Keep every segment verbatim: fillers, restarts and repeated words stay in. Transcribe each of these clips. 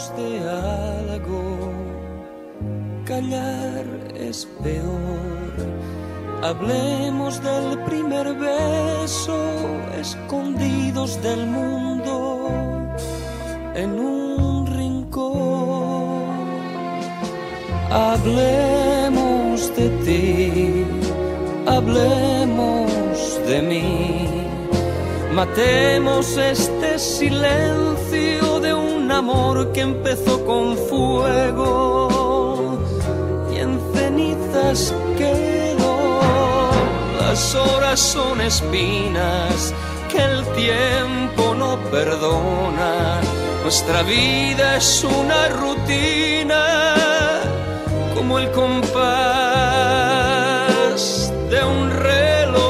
de algo, callar es peor. Hablemos del primer beso, escondidos del mundo, en un rincón. Hablemos de ti, hablemos de mí. Matemos este silencio de un amor que empezó con fuego y en cenizas quedó. Las horas son espinas que el tiempo no perdona. Nuestra vida es una rutina como el compás de un reloj.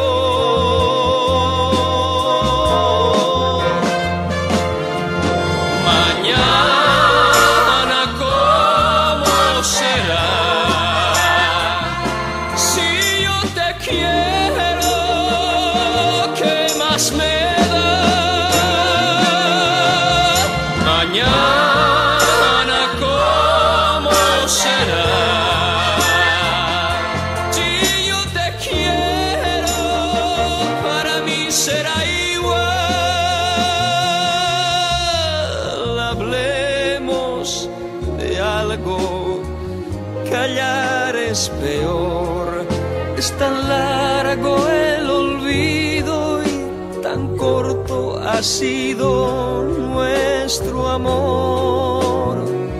Callar es peor, es tan largo el olvido y tan corto ha sido nuestro amor.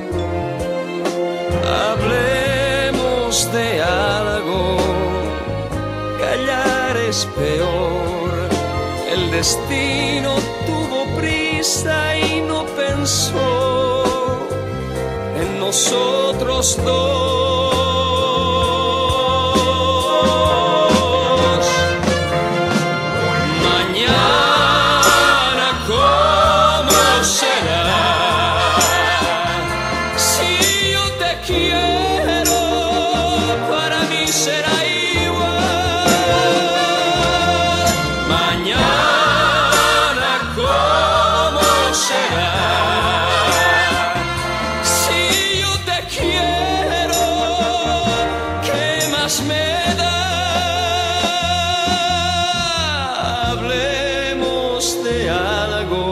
Hablemos de algo, callar es peor. El destino tuvo prisa y no pensó en nosotros dos. Mañana, ¿cómo será? Si yo te quiero, para mí será igual. Mañana, ¿cómo será? Me da. Hablemos de algo,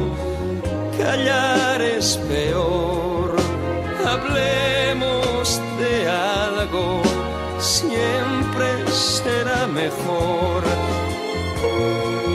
callar es peor. Hablemos de algo, siempre será mejor.